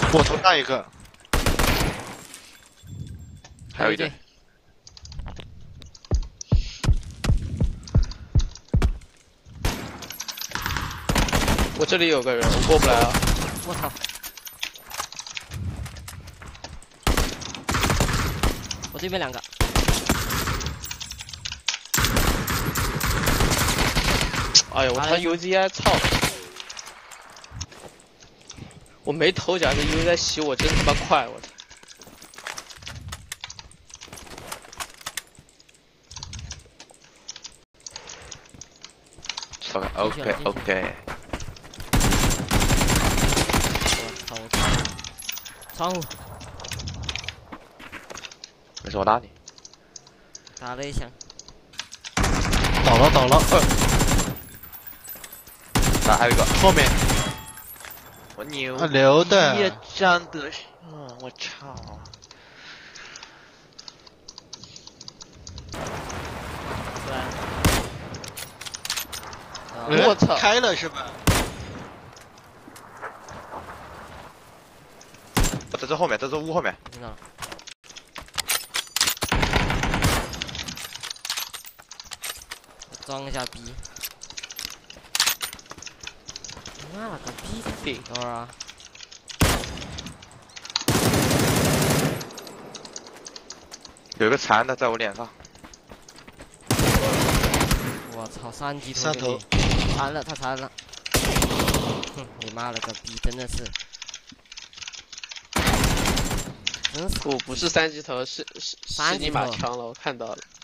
我头上一个， 还有一队。我这里有个人，我过不来了。 我操！我这边两个。 哎呦，我他 UZI 操！我没头甲，这 UZI 洗我真他妈快，我操！ OK。 我操！我窗户。 没事，我打你。 打了一枪。 倒了。 哪还有一个？ 后面。 我牛。 留的。 也长得像，我操！ 我操！ 开了是吧？ 在这后面，在这屋后面。 听到了。装一下逼。妈了个逼！等会儿啊。 有一个残的在我脸上。 我操，3级头。 上头。 残了，他残了。哼，你妈了个逼，真的是。 不是3级头，是尼玛枪了，我看到了。